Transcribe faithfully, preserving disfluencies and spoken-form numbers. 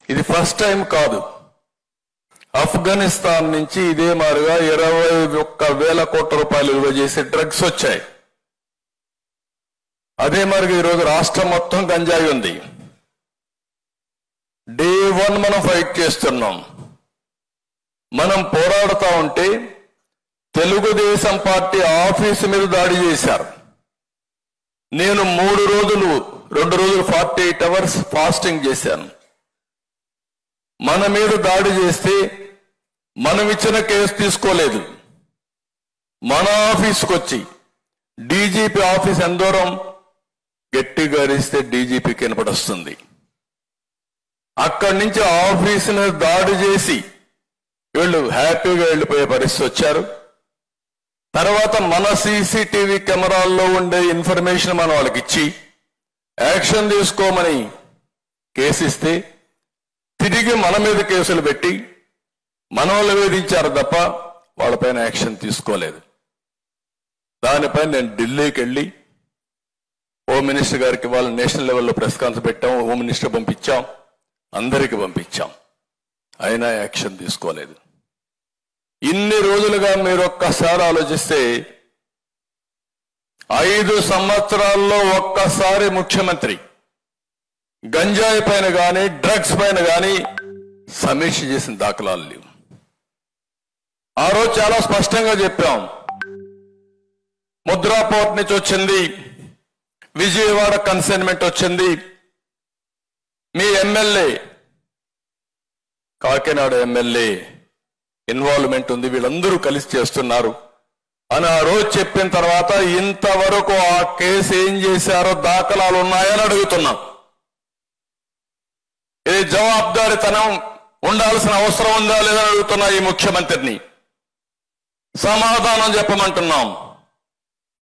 ఇది first time కాదు. ఆఫ్ఘనిస్తాన్ నుంచి ఇదే మారుగా ఇరవై ఒక్క వేల కోట్ల రూపాయలు విలువ చేసే డ్రగ్స్ వచ్చాయి. అదే మారుగా ఈరోజు రాష్ట్రం మొత్తం గంజాయి ఉంది. డే వన్ మనం ఫైట్ చేస్తున్నాం. మనం పోరాడుతూ ఉంటే తెలుగుదేశం పార్టీ ఆఫీసు మీద దాడి చేశారు. నేను మూడు రోజులు రెండు రోజులు ఫార్టీ ఎయిట్ అవర్స్ ఫాస్టింగ్ చేశాను. మన మీద దాడి చేస్తే మనం ఇచ్చిన కేసు తీసుకోలేదు. మన ఆఫీసుకు వచ్చి డీజీపీ ఆఫీస్ ఎంత దూరం గట్టిగా అరిస్తే డీజీపీకి వినపడొస్తుంది. అక్కడి నుంచి ఆఫీసు మీద దాడి చేసి వీళ్ళు హ్యాపీగా వెళ్ళిపోయే పరిస్థితి వచ్చారు. తర్వాత మన సీసీటీవీ కెమెరాల్లో ఉండే ఇన్ఫర్మేషన్ మనం వాళ్ళకి ఇచ్చి యాక్షన్ తీసుకోమని కేసు ఇస్తే తిరిగి మన మీద కేసులు పెట్టి మన వాళ్ళు వేధించారు తప్ప వాళ్ళపైన యాక్షన్ తీసుకోలేదు. దానిపైన నేను ఢిల్లీకి వెళ్ళి హోమ్ మినిస్టర్ గారికి వాళ్ళ నేషనల్ లెవెల్లో ప్రెస్ కాన్ఫరెన్స్ పెట్టాం. హోమ్ మినిస్టర్ పంపించాం, అందరికి పంపించాం, అయినా యాక్షన్ తీసుకోలేదు. ఇన్ని రోజులుగా మీరు ఒక్కసారి ఆలోచిస్తే ఐదు సంవత్సరాల్లో ఒక్కసారి ముఖ్యమంత్రి గంజాయి పైన కానీ డ్రగ్స్ పైన కానీ సమీక్ష చేసిన దాఖలాలు లేవు. ఆ రోజు చాలా స్పష్టంగా చెప్పాం. ముద్రా పోర్ట్ నుంచి వచ్చింది, విజయవాడ కన్సైన్మెంట్ వచ్చింది, మీ ఎమ్మెల్యే కాకినాడ ఎమ్మెల్యే ఇన్వాల్వ్మెంట్ ఉంది, వీళ్ళందరూ కలిసి చేస్తున్నారు అని ఆ రోజు చెప్పిన తర్వాత ఇంతవరకు ఆ కేసు ఏం చేశారో దాఖలాలు ఉన్నాయని అడుగుతున్నాం. ఇది జవాబుదారీతనం ఉండాల్సిన అవసరం ఉందా లేదని అడుగుతున్నా ఈ ముఖ్యమంత్రిని. సమాధానం చెప్పమంటున్నాం.